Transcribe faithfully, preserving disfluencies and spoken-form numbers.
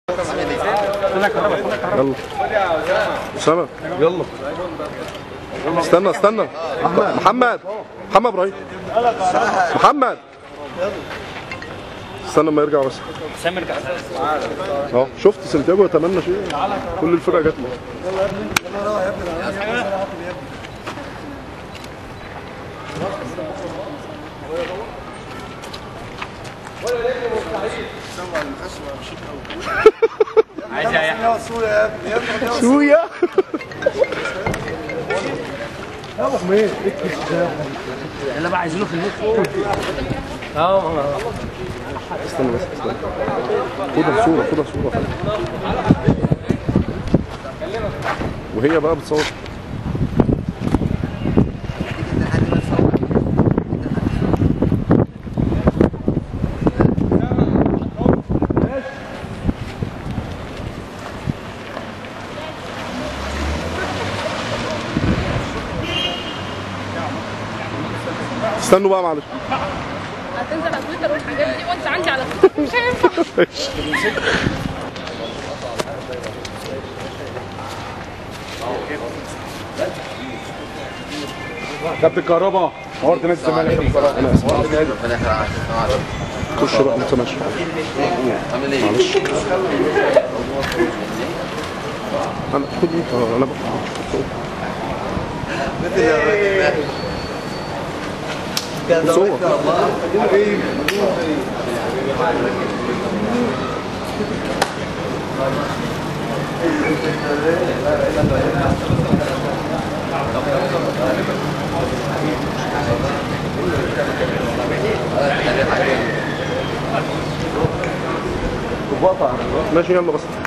يلا أسامة يلا استنى استنى محمد محمد ابراهيم محمد استنى ما يرجع بس. سامي ارجع اه شفت سانتياغو يتمنى شيء كل الفرقه جت له. يلا يا ابني يلا يا ابني يلا يا ابني ولا ليه مستحيل سمع الخشبه مشيت قوي عايز يا يحيى سويا يا ابني يا ابني سويا يا ابو حميد يلا بقى عايزينه في النص. اه استنى بس استنى خدها صوره خدها صوره وهي بقى بتصور. استنوا بقى معلش. هتنزل على تويتر والحاجات دي وانت عندي على تويتر مش هينفع. كابتن الكهرباء نورت نادي الزمالك. انا اسف ربنا يحرقك. خش بقى انت ماشي. عامل ايه؟ معلش انا خد انت انا بقى صور ماشي يلا بس.